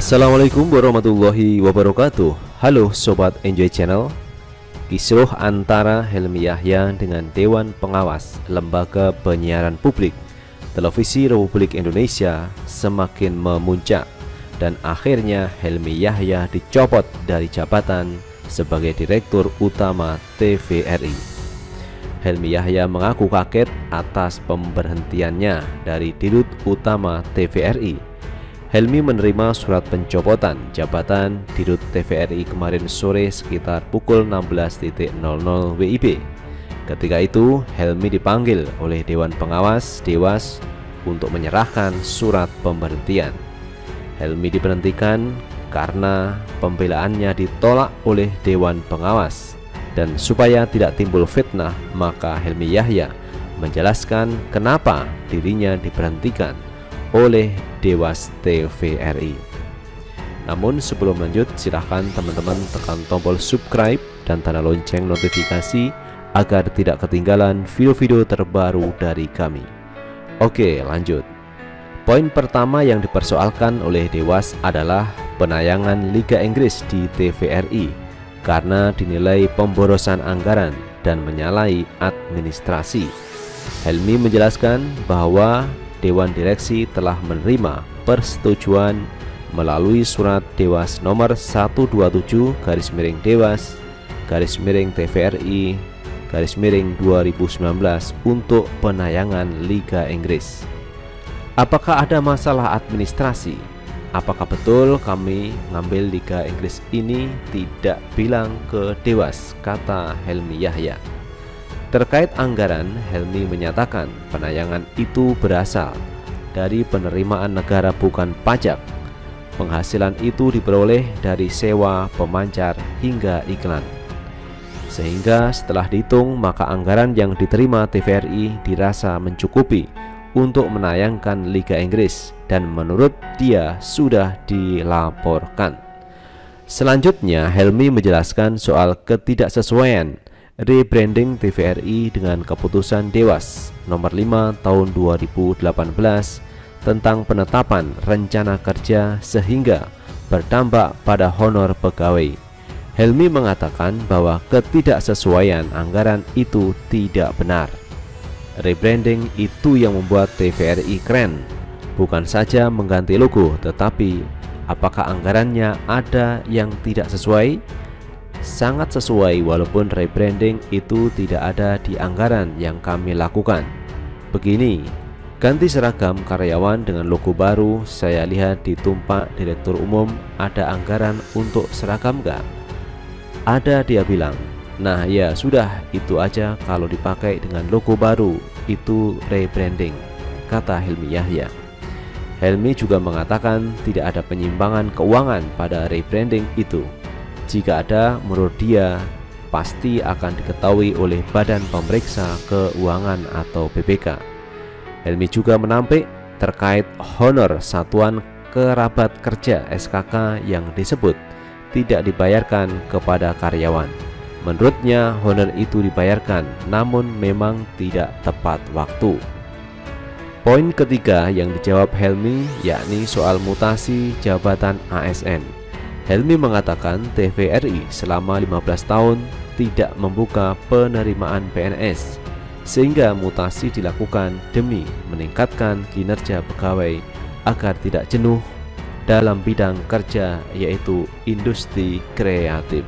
Assalamualaikum warahmatullahi wabarakatuh. Halo Sobat Enjoy Channel. Kisruh antara Helmi Yahya dengan Dewan Pengawas Lembaga Penyiaran Publik Televisi Republik Indonesia semakin memuncak, dan akhirnya Helmi Yahya dicopot dari jabatan sebagai Direktur Utama TVRI. Helmi Yahya mengaku kaget atas pemberhentiannya dari Dirut Utama TVRI. Helmi menerima surat pencopotan jabatan Dirut TVRI kemarin sore sekitar pukul 16.00 WIB. Ketika itu, Helmi dipanggil oleh Dewan Pengawas Dewas untuk menyerahkan surat pemberhentian. Helmi diberhentikan karena pembelaannya ditolak oleh Dewan Pengawas. Dan supaya tidak timbul fitnah, maka Helmi Yahya menjelaskan kenapa dirinya diberhentikan oleh Dewas TVRI. Namun sebelum lanjut, silahkan teman-teman tekan tombol subscribe dan tanda lonceng notifikasi agar tidak ketinggalan video-video terbaru dari kami. Oke, lanjut. Poin pertama yang dipersoalkan oleh Dewas adalah penayangan Liga Inggris di TVRI karena dinilai pemborosan anggaran dan menyalahi administrasi. Helmi menjelaskan bahwa Dewan Direksi telah menerima persetujuan melalui surat Dewas nomor 127-Dewas-TVRI-2019 untuk penayangan Liga Inggris. Apakah ada masalah administrasi? Apakah betul kami ngambil Liga Inggris ini tidak bilang ke Dewas, kata Helmi Yahya. Terkait anggaran, Helmi menyatakan penayangan itu berasal dari penerimaan negara bukan pajak. Penghasilan itu diperoleh dari sewa, pemancar, hingga iklan. Sehingga setelah dihitung, maka anggaran yang diterima TVRI dirasa mencukupi untuk menayangkan Liga Inggris, dan menurut dia sudah dilaporkan. Selanjutnya, Helmi menjelaskan soal ketidaksesuaian rebranding TVRI dengan keputusan Dewas nomor 5 tahun 2018 tentang penetapan rencana kerja sehingga berdampak pada honor pegawai. Helmi mengatakan bahwa ketidaksesuaian anggaran itu tidak benar. Rebranding itu yang membuat TVRI keren, bukan saja mengganti logo, tetapi apakah anggarannya ada yang tidak sesuai? Sangat sesuai, walaupun rebranding itu tidak ada di anggaran yang kami lakukan. Begini, ganti seragam karyawan dengan logo baru, saya lihat di tumpak Direktur Umum ada anggaran untuk seragam nggak? Ada, dia bilang. Nah ya sudah, itu aja kalau dipakai dengan logo baru, itu rebranding, kata Helmi Yahya. Helmi juga mengatakan tidak ada penyimpangan keuangan pada rebranding itu. Jika ada, menurut dia pasti akan diketahui oleh Badan Pemeriksa Keuangan atau BPK. Helmi juga menampik terkait honor Satuan Kerabat Kerja SKK yang disebut tidak dibayarkan kepada karyawan. Menurutnya honor itu dibayarkan, namun memang tidak tepat waktu. Poin ketiga yang dijawab Helmi yakni soal mutasi jabatan ASN. Helmi mengatakan TVRI selama 15 tahun tidak membuka penerimaan PNS, sehingga mutasi dilakukan demi meningkatkan kinerja pegawai agar tidak jenuh dalam bidang kerja, yaitu industri kreatif.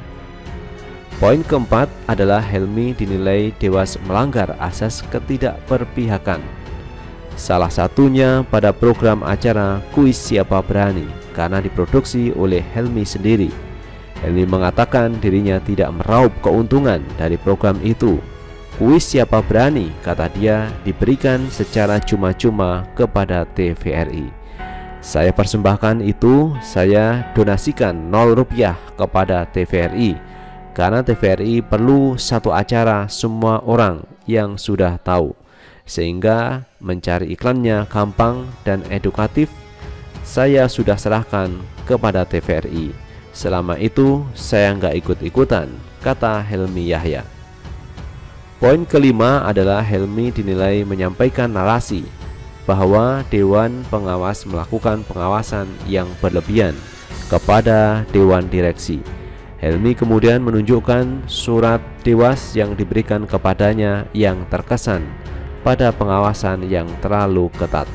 Poin keempat adalah Helmi dinilai Dewas melanggar asas ketidakberpihakan. Salah satunya pada program acara Kuis Siapa Berani, karena diproduksi oleh Helmi sendiri. Helmi mengatakan dirinya tidak meraup keuntungan dari program itu. Kuis Siapa Berani, kata dia, diberikan secara cuma-cuma kepada TVRI. Saya persembahkan itu, saya donasikan 0 rupiah kepada TVRI, karena TVRI perlu satu acara semua orang yang sudah tahu, sehingga mencari iklannya gampang dan edukatif. Saya sudah serahkan kepada TVRI. Selama itu saya nggak ikut-ikutan, kata Helmi Yahya. Poin kelima adalah Helmi dinilai menyampaikan narasi bahwa Dewan Pengawas melakukan pengawasan yang berlebihan kepada Dewan Direksi. Helmi kemudian menunjukkan surat Dewas yang diberikan kepadanya yang terkesan pada pengawasan yang terlalu ketat.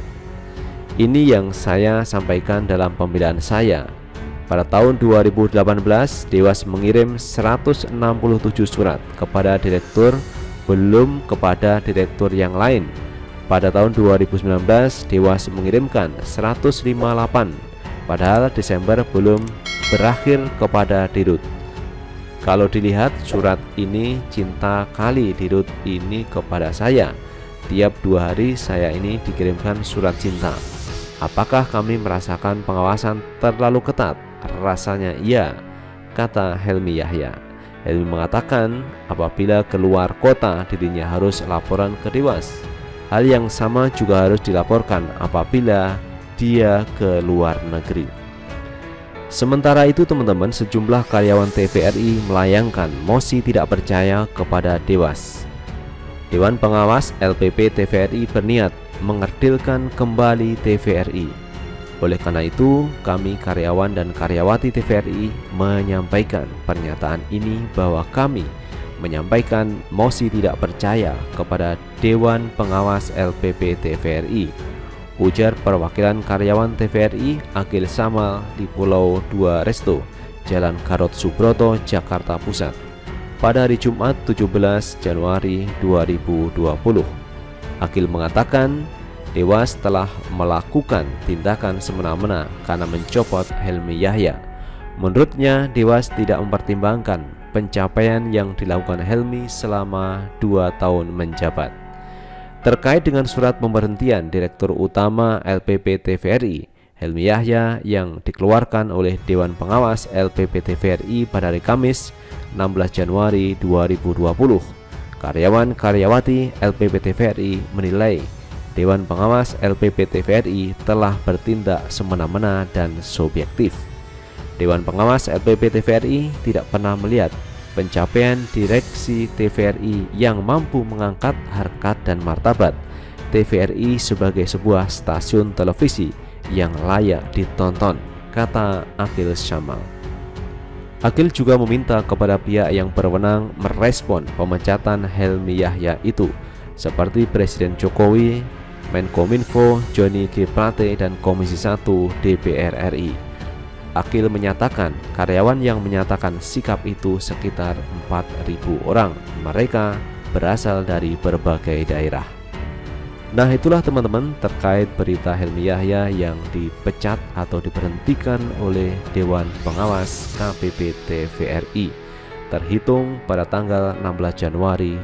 Ini yang saya sampaikan dalam pembelaan saya. Pada tahun 2018, Dewas mengirim 167 surat kepada direktur, belum kepada direktur yang lain. Pada tahun 2019, Dewas mengirimkan 158, padahal Desember belum berakhir kepada Dirut. Kalau dilihat surat ini cinta kali Dirut ini kepada saya. Tiap 2 hari saya ini dikirimkan surat cinta. Apakah kami merasakan pengawasan terlalu ketat? Rasanya iya, kata Helmi Yahya. Helmi mengatakan apabila keluar kota dirinya harus laporan ke Dewas. Hal yang sama juga harus dilaporkan apabila dia ke luar negeri. Sementara itu teman-teman, sejumlah karyawan TVRI melayangkan mosi tidak percaya kepada Dewas. Dewan Pengawas LPP TVRI berniat mengerdilkan kembali TVRI. Oleh karena itu, kami karyawan dan karyawati TVRI menyampaikan pernyataan ini bahwa kami menyampaikan mosi tidak percaya kepada Dewan Pengawas LPP TVRI, ujar perwakilan karyawan TVRI Agil Samal di Pulau Dua Resto, Jalan Gatot Subroto, Jakarta Pusat, pada hari Jumat 17 Januari 2020. Agil mengatakan Dewas telah melakukan tindakan semena-mena karena mencopot Helmi Yahya. Menurutnya, Dewas tidak mempertimbangkan pencapaian yang dilakukan Helmi selama 2 tahun menjabat. Terkait dengan surat pemberhentian Direktur Utama LPP TVRI, Helmi Yahya, yang dikeluarkan oleh Dewan Pengawas LPP TVRI pada hari Kamis 16 Januari 2020, karyawan-karyawati LPP TVRI menilai Dewan Pengawas LPP TVRI telah bertindak semena-mena dan subjektif. Dewan Pengawas LPP TVRI tidak pernah melihat pencapaian direksi TVRI yang mampu mengangkat harkat dan martabat TVRI sebagai sebuah stasiun televisi yang layak ditonton, kata Agil Samal. Agil juga meminta kepada pihak yang berwenang merespon pemecatan Helmi Yahya itu, seperti Presiden Jokowi, Menkominfo Johnny G. Plate, dan Komisi 1 DPR RI. Agil menyatakan karyawan yang menyatakan sikap itu sekitar 4.000 orang. Mereka berasal dari berbagai daerah. Nah, itulah teman-teman terkait berita Helmi Yahya yang dipecat atau diberhentikan oleh Dewan Pengawas KPP TVRI terhitung pada tanggal 16 Januari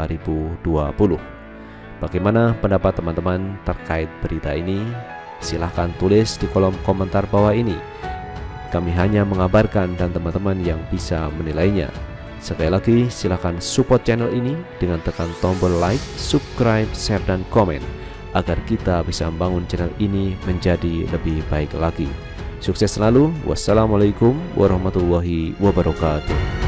2020. Bagaimana pendapat teman-teman terkait berita ini? Silahkan tulis di kolom komentar bawah ini. Kami hanya mengabarkan dan teman-teman yang bisa menilainya. Sekali lagi, silahkan support channel ini dengan tekan tombol like, subscribe, share, dan komen agar kita bisa membangun channel ini menjadi lebih baik lagi. Sukses selalu. Wassalamualaikum warahmatullahi wabarakatuh.